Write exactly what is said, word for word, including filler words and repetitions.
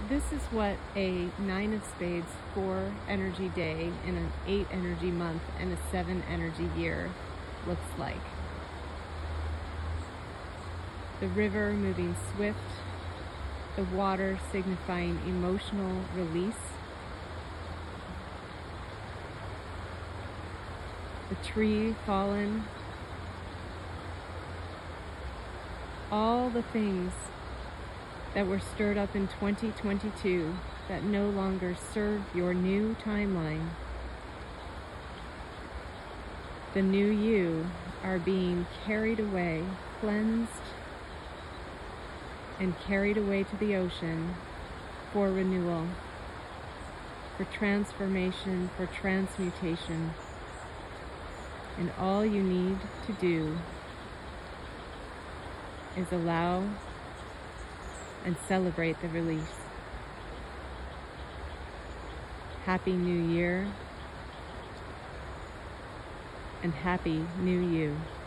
this is what a nine of spades, four energy day in an eight energy month and a seven energy year looks like. The river moving swift, the water signifying emotional release, the tree fallen, all the things that were stirred up in twenty twenty-two that no longer serve your new timeline. The new you are being carried away, cleansed, and carried away to the ocean for renewal, for transformation, for transmutation. And all you need to do is allow and celebrate the release. Happy New Year and Happy New You.